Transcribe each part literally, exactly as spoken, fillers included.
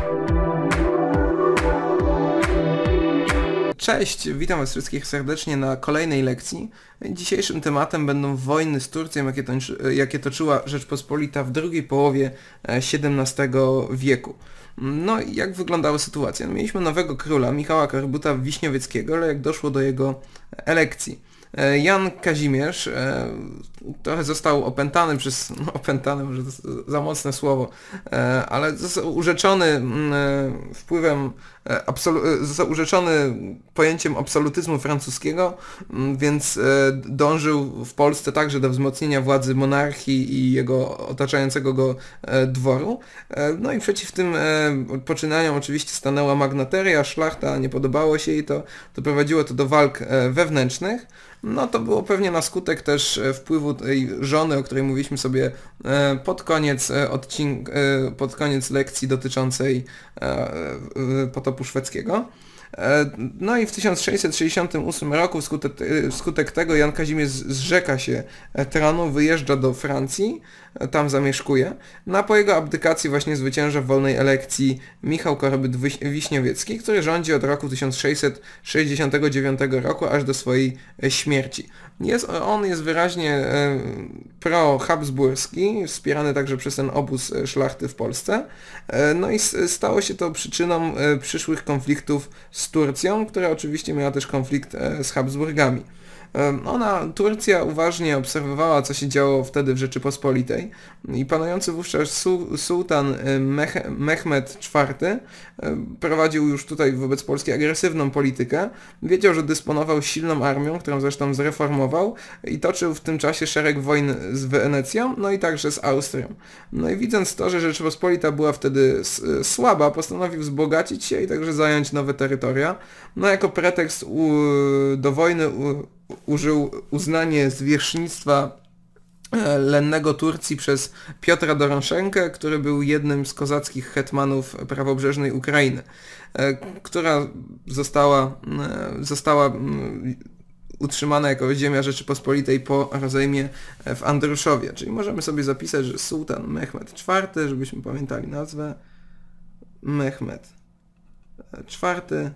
Cześć, witam was wszystkich serdecznie na kolejnej lekcji. Dzisiejszym tematem będą wojny z Turcją, jakie, toczy, jakie toczyła Rzeczpospolita w drugiej połowie siedemnastego wieku. No i jak wyglądała sytuacja? Mieliśmy nowego króla, Michała Korybuta-Wiśniowieckiego, ale jak doszło do jego elekcji, Jan Kazimierz e, trochę został opętany przez, no opętany może to za mocne słowo, e, ale został urzeczony e, wpływem, e, absolu- został urzeczony pojęciem absolutyzmu francuskiego, m, więc e, dążył w Polsce także do wzmocnienia władzy monarchii i jego otaczającego go e, dworu. E, no i przeciw tym e, poczynaniom oczywiście stanęła magnateria, szlachta, nie podobało się jej to, doprowadziło to do walk e, wewnętrznych. No to było pewnie na skutek też wpływu tej żony, o której mówiliśmy sobie pod koniec odcinka, pod koniec lekcji dotyczącej potopu szwedzkiego. No i w tysiąc sześćset sześćdziesiątym ósmym roku wskutek, wskutek tego Jan Kazimierz zrzeka się tronu, wyjeżdża do Francji, tam zamieszkuje. No a po jego abdykacji właśnie zwycięża w wolnej elekcji Michał Korybuty-Wiśniowiecki, który rządzi od roku tysiąc sześćset sześćdziesiątego dziewiątego roku aż do swojej śmierci. Jest, on jest wyraźnie e, pro-habsburski, wspierany także przez ten obóz szlachty w Polsce. E, no i stało się to przyczyną e, przyszłych konfliktów z Turcją, która oczywiście miała też konflikt e, z Habsburgami. Ona, Turcja uważnie obserwowała, co się działo wtedy w Rzeczypospolitej i panujący wówczas su, sułtan Mech, Mehmed czwarty prowadził już tutaj wobec Polski agresywną politykę. Wiedział, że dysponował silną armią, którą zresztą zreformował i toczył w tym czasie szereg wojen z Wenecją, no i także z Austrią. No i widząc to, że Rzeczypospolita była wtedy słaba, postanowił wzbogacić się i także zająć nowe terytoria. No jako pretekst u, do wojny u, użył uznanie zwierzchnictwa lennego Turcji przez Piotra Doroszenkę, który był jednym z kozackich hetmanów prawobrzeżnej Ukrainy, która została, została utrzymana jako ziemia Rzeczypospolitej po rozejmie w Andruszowie. Czyli możemy sobie zapisać, że sułtan Mehmed czwarty, żebyśmy pamiętali nazwę, Mehmed czwarty.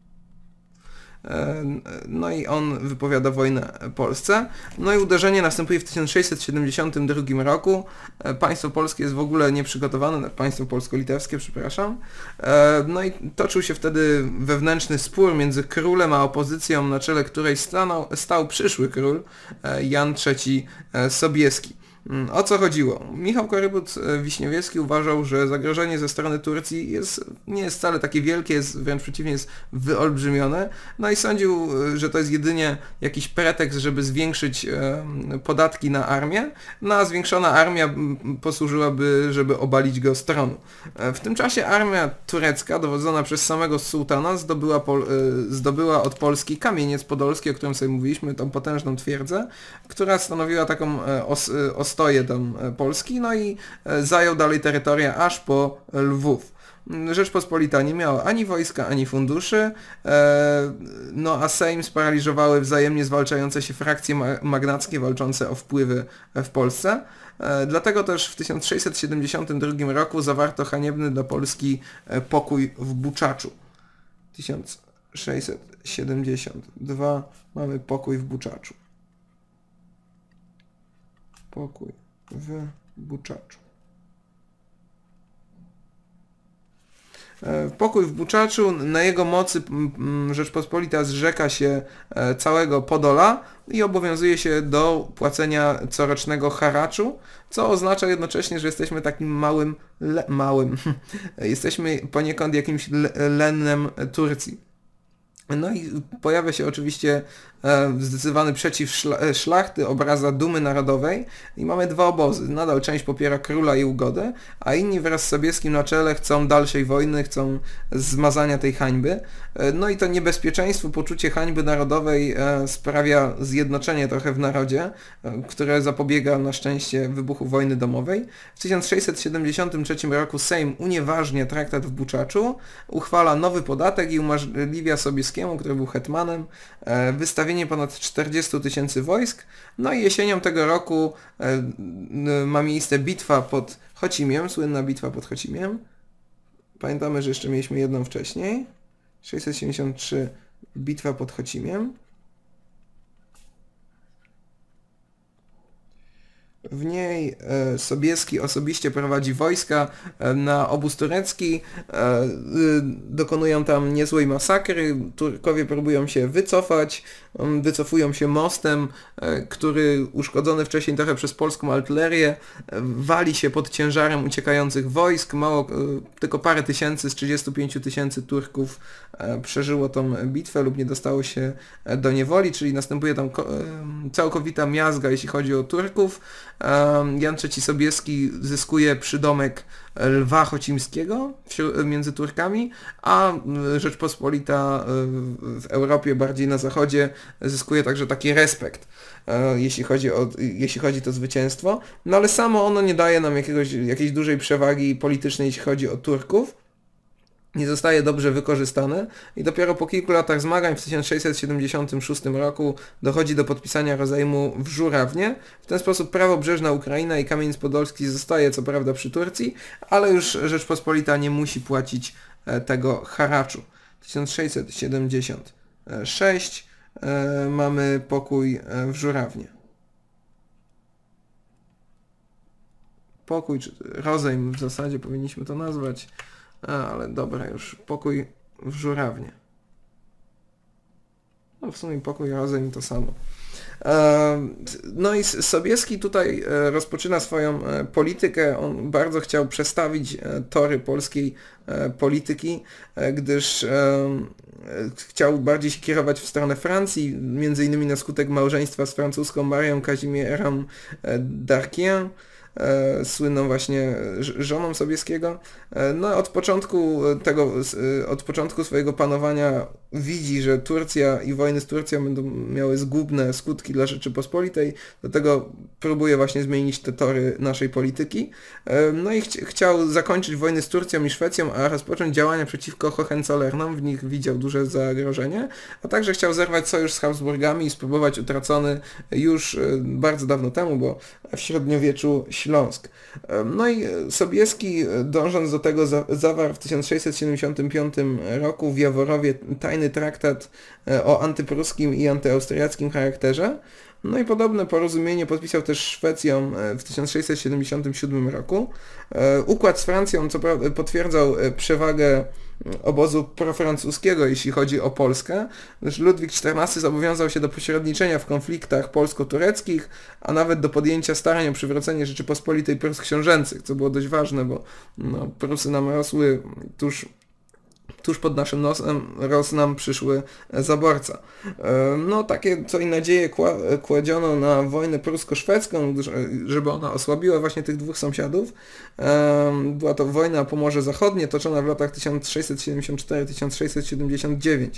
No i on wypowiada wojnę Polsce. No i uderzenie następuje w tysiąc sześćset siedemdziesiątym drugim roku. Państwo polskie jest w ogóle nieprzygotowane, państwo polsko-litewskie, przepraszam. No i toczył się wtedy wewnętrzny spór między królem a opozycją, na czele której stanął, stał przyszły król, Jan trzeci Sobieski. O co chodziło? Michał Korybut-Wiśniowiecki uważał, że zagrożenie ze strony Turcji jest, nie jest wcale takie wielkie, jest wręcz przeciwnie, jest wyolbrzymione. No i sądził, że to jest jedynie jakiś pretekst, żeby zwiększyć e, podatki na armię, no a zwiększona armia posłużyłaby, żeby obalić go z tronu. E, w tym czasie armia turecka, dowodzona przez samego sułtana, zdobyła, pol, e, zdobyła od Polski Kamieniec Podolski, o którym sobie mówiliśmy, tą potężną twierdzę, która stanowiła taką e, os, os stoje tam Polski, no i zajął dalej terytoria aż po Lwów. Rzeczpospolita nie miała ani wojska, ani funduszy, no a Sejm sparaliżowały wzajemnie zwalczające się frakcje magnackie walczące o wpływy w Polsce. Dlatego też w tysiąc sześćset siedemdziesiątym drugim roku zawarto haniebny dla Polski pokój w Buczaczu. tysiąc sześćset siedemdziesiąty drugi mamy pokój w Buczaczu. Pokój w Buczaczu. Pokój w Buczaczu, na jego mocy Rzeczpospolita zrzeka się całego Podola i obowiązuje się do płacenia corocznego haraczu, co oznacza jednocześnie, że jesteśmy takim małym, le, małym, jesteśmy poniekąd jakimś lennem Turcji. No i pojawia się oczywiście e, zdecydowany przeciw szla szlachty, obraza dumy narodowej i mamy dwa obozy. Nadal część popiera króla i ugodę, a inni wraz z Sobieskim na czele chcą dalszej wojny, chcą zmazania tej hańby. E, no i to niebezpieczeństwo, poczucie hańby narodowej e, sprawia zjednoczenie trochę w narodzie, e, które zapobiega na szczęście wybuchu wojny domowej. W tysiąc sześćset siedemdziesiątym trzecim roku Sejm unieważnia traktat w Buczaczu, uchwala nowy podatek i umożliwia Sobieskiemu, który był hetmanem, e, wystawienie ponad czterdziestu tysięcy wojsk. No i jesienią tego roku e, ma miejsce bitwa pod Chocimiem, słynna bitwa pod Chocimiem. Pamiętamy, że jeszcze mieliśmy jedną wcześniej. sześćset siedemdziesiąt trzy bitwa pod Chocimiem. W niej e, Sobieski osobiście prowadzi wojska e, na obóz turecki, e, y, dokonują tam niezłej masakry, Turkowie próbują się wycofać, um, wycofują się mostem, e, który uszkodzony wcześniej trochę przez polską artylerię, e, wali się pod ciężarem uciekających wojsk, mało, e, tylko parę tysięcy z trzydziestu pięciu tysięcy Turków e, przeżyło tą bitwę lub nie dostało się do niewoli, czyli następuje tam ko- e, całkowita miazga, jeśli chodzi o Turków. Jan trzeci Sobieski zyskuje przydomek Lwa Chocimskiego między Turkami, a Rzeczpospolita w Europie, bardziej na zachodzie, zyskuje także taki respekt, jeśli chodzi o, jeśli chodzi o to zwycięstwo. No ale samo ono nie daje nam jakiegoś, jakiejś dużej przewagi politycznej, jeśli chodzi o Turków. Nie zostaje dobrze wykorzystane i dopiero po kilku latach zmagań w tysiąc sześćset siedemdziesiątym szóstym roku dochodzi do podpisania rozejmu w Żurawnie. W ten sposób prawobrzeżna Ukraina i Kamieniec Podolski zostaje co prawda przy Turcji, ale już Rzeczpospolita nie musi płacić tego haraczu. tysiąc sześćset siedemdziesiąty szósty e, mamy pokój w Żurawnie. Pokój, czy rozejm w zasadzie powinniśmy to nazwać. A, ale dobra, już pokój w Żurawnie. No w sumie pokój razem to samo. No i Sobieski tutaj rozpoczyna swoją politykę. On bardzo chciał przestawić tory polskiej polityki, gdyż chciał bardziej się kierować w stronę Francji, między innymi na skutek małżeństwa z francuską Marią Kazimierą d'Arquien, słynną właśnie żoną Sobieskiego. No od początku tego, od początku swojego panowania widzi, że Turcja i wojny z Turcją będą miały zgubne skutki dla Rzeczypospolitej, dlatego próbuje właśnie zmienić te tory naszej polityki. No i ch chciał zakończyć wojny z Turcją i Szwecją, a rozpocząć działania przeciwko Hohenzollernom, w nich widział duże zagrożenie, a także chciał zerwać sojusz z Habsburgami i spróbować utracony już bardzo dawno temu, bo w średniowieczu Śląsk. No i Sobieski, dążąc do tego, za zawarł w tysiąc sześćset siedemdziesiątym piątym roku w Jaworowie tajny traktat o antypruskim i antyaustriackim charakterze. No i podobne porozumienie podpisał też Szwecją w tysiąc sześćset siedemdziesiątym siódmym roku. Układ z Francją co prawda potwierdzał przewagę obozu profrancuskiego, jeśli chodzi o Polskę, gdyż Ludwik czternasty zobowiązał się do pośredniczenia w konfliktach polsko-tureckich, a nawet do podjęcia starań o przywrócenie Rzeczypospolitej Prus książęcych, co było dość ważne, bo no, Prusy nam rosły tuż tuż pod naszym nosem, rósł nam przyszły zaborca. No takie co i nadzieje kładziono na wojnę prusko-szwedzką, żeby ona osłabiła właśnie tych dwóch sąsiadów. Była to wojna o Pomorze Zachodnie, toczona w latach tysiąc sześćset siedemdziesiąt cztery do tysiąc sześćset siedemdziesiąt dziewięć.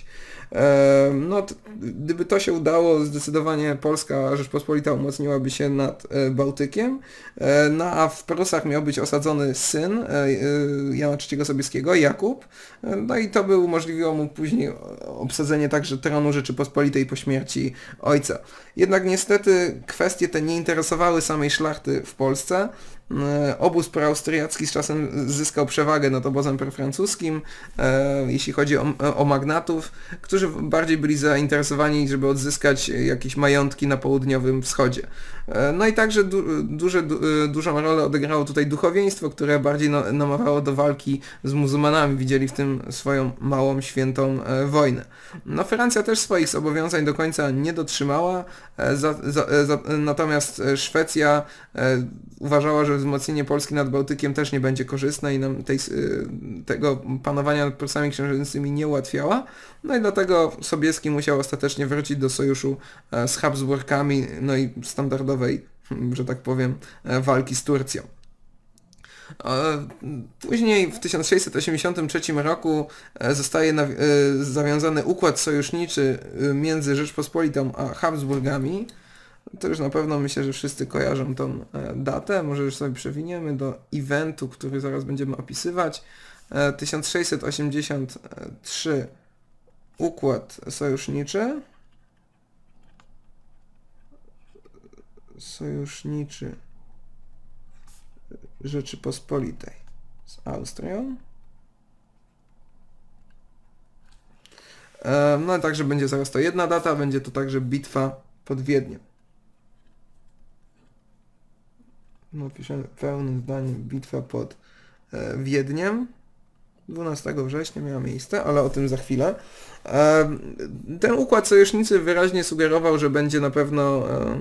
No, gdyby to się udało, zdecydowanie Polska Rzeczpospolita umocniłaby się nad Bałtykiem, no a w Prusach miał być osadzony syn Jana trzeciego Sobieskiego, Jakub, no i to by umożliwiło mu później obsadzenie także tronu Rzeczypospolitej po śmierci ojca. Jednak niestety kwestie te nie interesowały samej szlachty w Polsce. Obóz proaustriacki z czasem zyskał przewagę nad obozem profrancuskim, e, jeśli chodzi o, o magnatów, którzy bardziej byli zainteresowani, żeby odzyskać jakieś majątki na południowym wschodzie. E, no i także du, duże, du, dużą rolę odegrało tutaj duchowieństwo, które bardziej no, namawiało do walki z muzułmanami. Widzieli w tym swoją małą, świętą e, wojnę. No Francja też swoich zobowiązań do końca nie dotrzymała, e, za, za, za, natomiast Szwecja e, uważała, że wzmocnienie Polski nad Bałtykiem też nie będzie korzystne i nam tej, tego panowania nad Prusami książęcymi nie ułatwiała. No i dlatego Sobieski musiał ostatecznie wrócić do sojuszu z Habsburgami, no i standardowej, że tak powiem, walki z Turcją. Później w tysiąc sześćset osiemdziesiątym trzecim roku zostaje zawiązany układ sojuszniczy między Rzeczpospolitą a Habsburgami. To już na pewno myślę, że wszyscy kojarzą tą datę, może już sobie przewiniemy do eventu, który zaraz będziemy opisywać. tysiąc sześćset osiemdziesiąty trzeci układ sojuszniczy. Sojuszniczy Rzeczypospolitej z Austrią. No także będzie zaraz to jedna data, będzie to także bitwa pod Wiedniem. No piszemy pełnym zdaniem bitwa pod Wiedniem. dwunastego września miała miejsce, ale o tym za chwilę. Ten układ sojusznicy wyraźnie sugerował, że będzie na pewno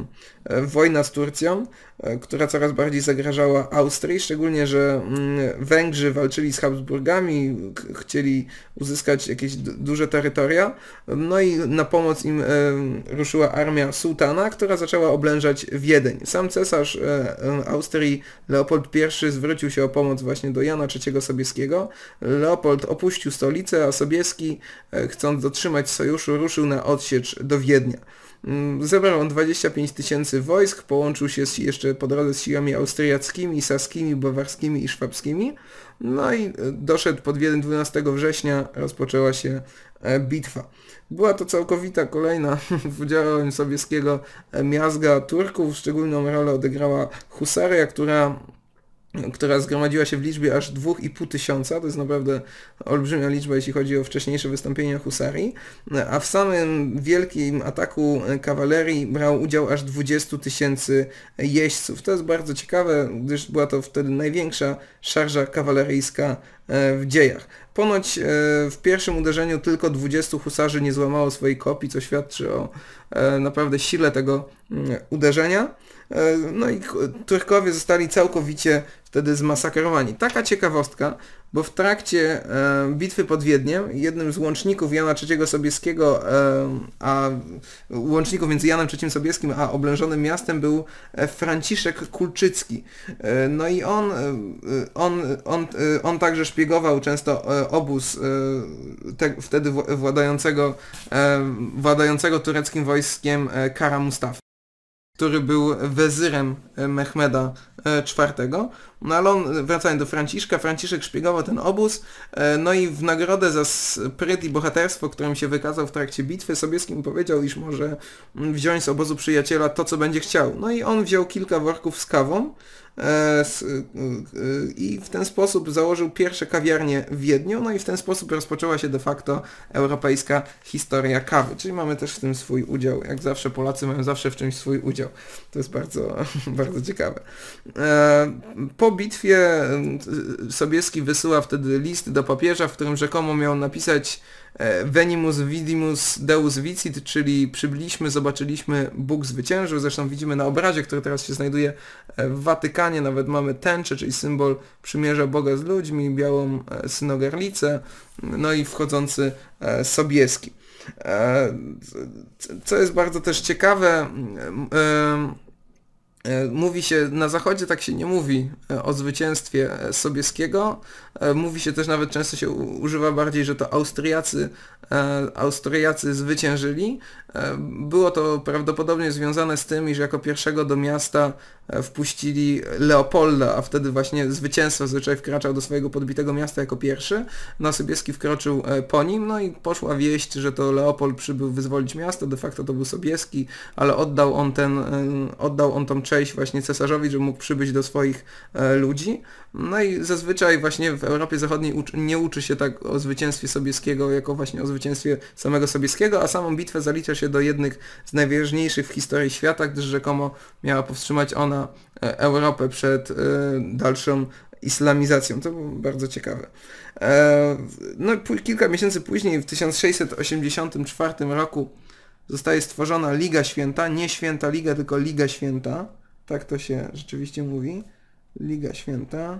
wojna z Turcją, która coraz bardziej zagrażała Austrii, szczególnie, że Węgrzy walczyli z Habsburgami, chcieli uzyskać jakieś duże terytoria, no i na pomoc im ruszyła armia sułtana, która zaczęła oblężać Wiedeń. Sam cesarz Austrii Leopold pierwszy zwrócił się o pomoc właśnie do Jana trzeciego Sobieskiego. Leopold opuścił stolicę, a Sobieski, chcąc dotrzymać sojuszu, ruszył na odsiecz do Wiednia. Zebrał on dwadzieścia pięć tysięcy wojsk, połączył się z, jeszcze po drodze z siłami austriackimi, saskimi, bawarskimi i szwabskimi, no i doszedł pod Wiedeń dwunastego września, rozpoczęła się bitwa. Była to całkowita kolejna w udziale Sobieskiego miazga Turków, szczególną rolę odegrała husaria, która która zgromadziła się w liczbie aż dwa i pół tysiąca, to jest naprawdę olbrzymia liczba, jeśli chodzi o wcześniejsze wystąpienia husarii, a w samym wielkim ataku kawalerii brał udział aż dwadzieścia tysięcy jeźdźców. To jest bardzo ciekawe, gdyż była to wtedy największa szarża kawaleryjska w dziejach. Ponoć w pierwszym uderzeniu tylko dwudziestu husarzy nie złamało swojej kopii, co świadczy o naprawdę sile tego uderzenia. No i Turkowie zostali całkowicie wtedy zmasakrowani. Taka ciekawostka, bo w trakcie bitwy pod Wiedniem jednym z łączników Jana trzeciego Sobieskiego, a łączników między Janem trzecim Sobieskim a oblężonym miastem był Franciszek Kulczycki. No i on, on, on, on także szpiegował często obóz te, wtedy władającego, władającego tureckim wojskiem Kara Mustafa, który był wezyrem Mehmeda czwartego. No ale on, wracając do Franciszka, Franciszek szpiegował ten obóz, no i w nagrodę za spryt i bohaterstwo, którym się wykazał w trakcie bitwy, Sobieski mu powiedział, iż może wziąć z obozu przyjaciela to, co będzie chciał. No i on wziął kilka worków z kawą i w ten sposób założył pierwsze kawiarnie w Wiedniu, no i w ten sposób rozpoczęła się de facto europejska historia kawy, czyli mamy też w tym swój udział. Jak zawsze Polacy mają zawsze w czymś swój udział. To jest bardzo, bardzo ciekawe. Po bitwie Sobieski wysyła wtedy list do papieża, w którym rzekomo miał napisać Venimus vidimus Deus vicit, czyli przybyliśmy, zobaczyliśmy, Bóg zwyciężył. Zresztą widzimy na obrazie, który teraz się znajduje w Watykanie, nawet mamy tęczę, czyli symbol przymierza Boga z ludźmi, białą synogarlicę, no i wchodzący Sobieski. Co jest bardzo też ciekawe, mówi się, na zachodzie tak się nie mówi o zwycięstwie Sobieskiego, mówi się też, nawet często się używa bardziej, że to Austriacy, Austriacy zwyciężyli. Było to prawdopodobnie związane z tym, iż jako pierwszego do miasta wpuścili Leopolda, a wtedy właśnie zwycięzca zazwyczaj wkraczał do swojego podbitego miasta jako pierwszy. No Sobieski wkroczył po nim, no i poszła wieść, że to Leopold przybył wyzwolić miasto, de facto to był Sobieski, ale oddał on ten, oddał on tą cześć właśnie cesarzowi, że mógł przybyć do swoich ludzi. No i zazwyczaj właśnie w Europie Zachodniej uczy, nie uczy się tak o zwycięstwie Sobieskiego, jako właśnie o zwycięstwie samego Sobieskiego, a samą bitwę zalicza się do jednych z najważniejszych w historii świata, gdyż rzekomo miała powstrzymać ona Europę przed dalszą islamizacją. To było bardzo ciekawe. No kilka miesięcy później, w tysiąc sześćset osiemdziesiątym czwartym roku zostaje stworzona Liga Święta, nie Święta Liga, tylko Liga Święta. Tak to się rzeczywiście mówi. Liga Święta.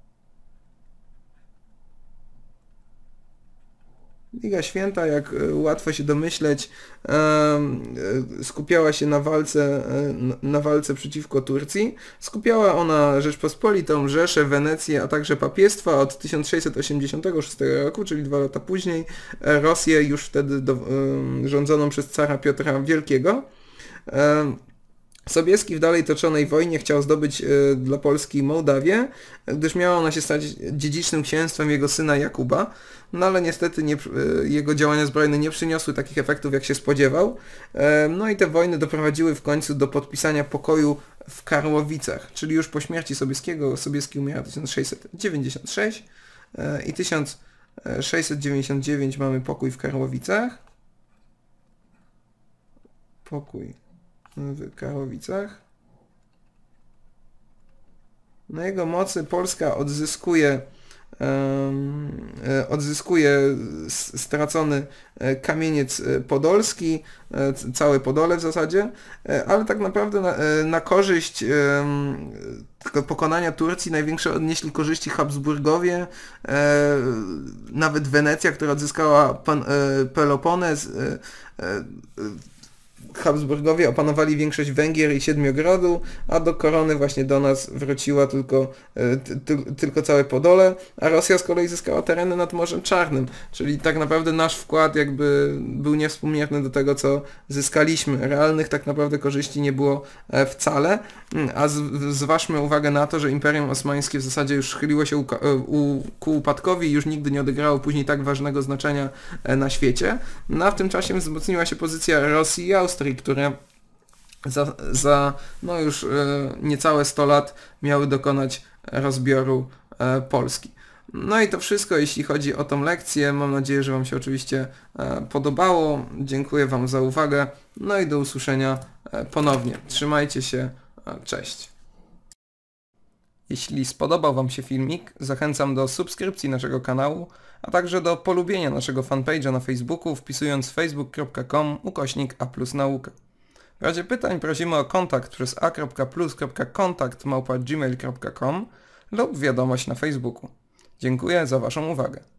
Liga Święta, jak łatwo się domyśleć, skupiała się na walce, na walce przeciwko Turcji. Skupiała ona Rzeczpospolitą, Rzeszę, Wenecję, a także papiestwa od tysiąc sześćset osiemdziesiątego szóstego roku, czyli dwa lata później, Rosję już wtedy do, rządzoną przez cara Piotra Wielkiego. Sobieski w dalej toczonej wojnie chciał zdobyć y, dla Polski Mołdawię, gdyż miała ona się stać dziedzicznym księstwem jego syna Jakuba, no ale niestety nie, y, jego działania zbrojne nie przyniosły takich efektów, jak się spodziewał. E, no i te wojny doprowadziły w końcu do podpisania pokoju w Karłowicach, czyli już po śmierci Sobieskiego. Sobieski umiera tysiąc sześćset dziewięćdziesiąty szósty e, i tysiąc sześćset dziewięćdziesiąty dziewiąty mamy pokój w Karłowicach. pokój w Karowicach. Na jego mocy Polska odzyskuje odzyskuje stracony kamieniec podolski, całe Podole w zasadzie, ale tak naprawdę na, na korzyść pokonania Turcji największe odnieśli korzyści Habsburgowie, nawet Wenecja, która odzyskała Pan, Peloponez, Habsburgowie opanowali większość Węgier i Siedmiogrodu, a do korony właśnie do nas wróciła tylko, ty, tylko całe Podole, a Rosja z kolei zyskała tereny nad Morzem Czarnym, czyli tak naprawdę nasz wkład jakby był niewspółmierny do tego, co zyskaliśmy. Realnych tak naprawdę korzyści nie było wcale, a z, zważmy uwagę na to, że Imperium Osmańskie w zasadzie już chyliło się u, u, ku upadkowi i już nigdy nie odegrało później tak ważnego znaczenia na świecie. No a w tym czasie wzmocniła się pozycja Rosji i Austrii, które za, za no już e, niecałe sto lat miały dokonać rozbioru e, Polski. No i to wszystko, jeśli chodzi o tą lekcję. Mam nadzieję, że Wam się oczywiście e, podobało. Dziękuję Wam za uwagę. No i do usłyszenia e, ponownie. Trzymajcie się. E, cześć. Jeśli spodobał Wam się filmik, zachęcam do subskrypcji naszego kanału, a także do polubienia naszego fanpage'a na Facebooku, wpisując facebook kropka com ukośnik a plus nauka. W razie pytań prosimy o kontakt przez a kropka plus kropka kontakt małpa gmail kropka com lub wiadomość na Facebooku. Dziękuję za Waszą uwagę.